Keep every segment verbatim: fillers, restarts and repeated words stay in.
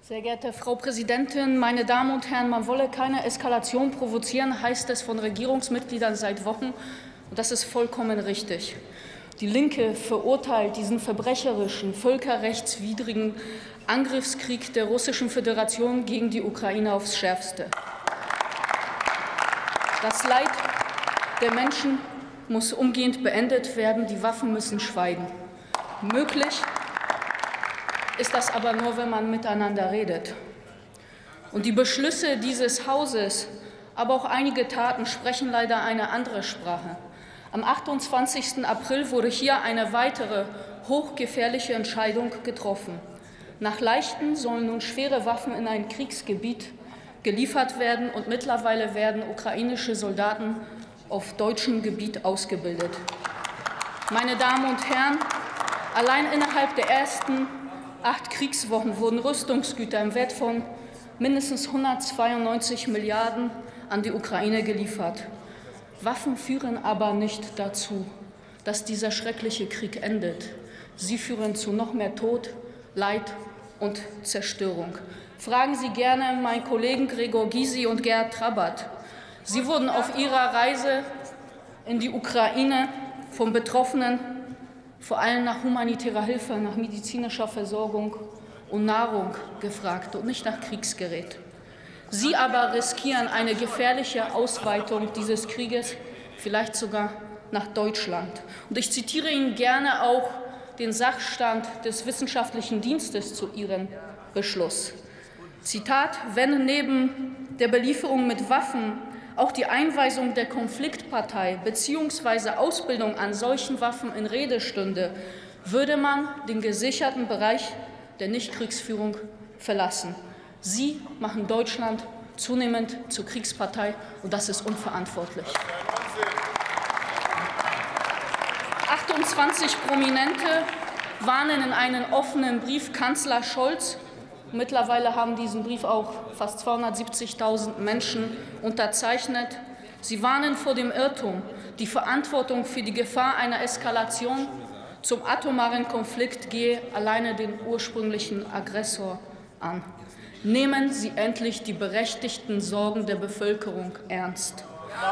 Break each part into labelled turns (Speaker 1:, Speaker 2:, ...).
Speaker 1: Sehr geehrte Frau Präsidentin, meine Damen und Herren! Man wolle keine Eskalation provozieren, heißt es von Regierungsmitgliedern seit Wochen. Und das ist vollkommen richtig. Die Linke verurteilt diesen verbrecherischen, völkerrechtswidrigen Angriffskrieg der Russischen Föderation gegen die Ukraine aufs Schärfste. Das Leid der Menschen muss umgehend beendet werden. Die Waffen müssen schweigen. Möglich ist das aber nur, wenn man miteinander redet. Und die Beschlüsse dieses Hauses, aber auch einige Taten sprechen leider eine andere Sprache. Am achtundzwanzigsten April wurde hier eine weitere hochgefährliche Entscheidung getroffen. Nach leichten sollen nun schwere Waffen in ein Kriegsgebiet geliefert werden, und mittlerweile werden ukrainische Soldaten auf deutschem Gebiet ausgebildet. Meine Damen und Herren, allein innerhalb der ersten acht Kriegswochen wurden Rüstungsgüter im Wert von mindestens hundertzweiundneunzig Milliarden an die Ukraine geliefert. Waffen führen aber nicht dazu, dass dieser schreckliche Krieg endet. Sie führen zu noch mehr Tod, Leid und Zerstörung. Fragen Sie gerne meinen Kollegen Gregor Gysi und Gerhard Trabbert. Sie wurden auf ihrer Reise in die Ukraine von Betroffenen vor allem nach humanitärer Hilfe, nach medizinischer Versorgung und Nahrung gefragt und nicht nach Kriegsgerät. Sie aber riskieren eine gefährliche Ausweitung dieses Krieges, vielleicht sogar nach Deutschland. Und ich zitiere Ihnen gerne auch den Sachstand des Wissenschaftlichen Dienstes zu Ihrem Beschluss. Zitat: Wenn neben der Belieferung mit Waffen auch die Einweisung der Konfliktpartei bzw. Ausbildung an solchen Waffen in Rede stünde, würde man den gesicherten Bereich der Nichtkriegsführung verlassen. Sie machen Deutschland zunehmend zur Kriegspartei, und das ist unverantwortlich. achtundzwanzig Prominente warnen in einem offenen Brief Kanzler Scholz. Mittlerweile haben diesen Brief auch fast zweihundertsiebzigtausend Menschen unterzeichnet. Sie warnen vor dem Irrtum, die Verantwortung für die Gefahr einer Eskalation zum atomaren Konflikt gehe alleine den ursprünglichen Aggressor an. Nehmen Sie endlich die berechtigten Sorgen der Bevölkerung ernst.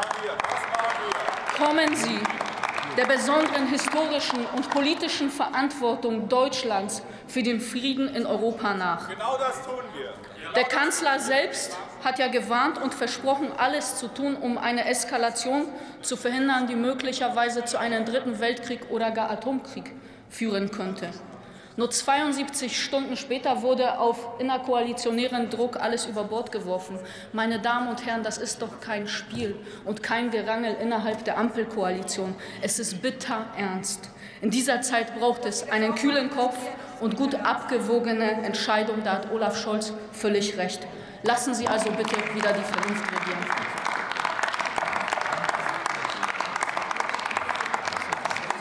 Speaker 1: Kommen Sie der besonderen historischen und politischen Verantwortung Deutschlands für den Frieden in Europa nach.
Speaker 2: Genau das tun wir.
Speaker 1: Der Kanzler selbst hat ja gewarnt und versprochen, alles zu tun, um eine Eskalation zu verhindern, die möglicherweise zu einem dritten Weltkrieg oder gar Atomkrieg führen könnte. Nur zweiundsiebzig Stunden später wurde auf innerkoalitionären Druck alles über Bord geworfen. Meine Damen und Herren, das ist doch kein Spiel und kein Gerangel innerhalb der Ampelkoalition. Es ist bitter ernst. In dieser Zeit braucht es einen kühlen Kopf und gut abgewogene Entscheidungen. Da hat Olaf Scholz völlig recht. Lassen Sie also bitte wieder die Vernunft regieren.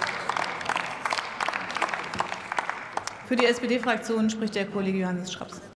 Speaker 3: Für die S P D-Fraktion spricht der Kollege Johannes Schraps.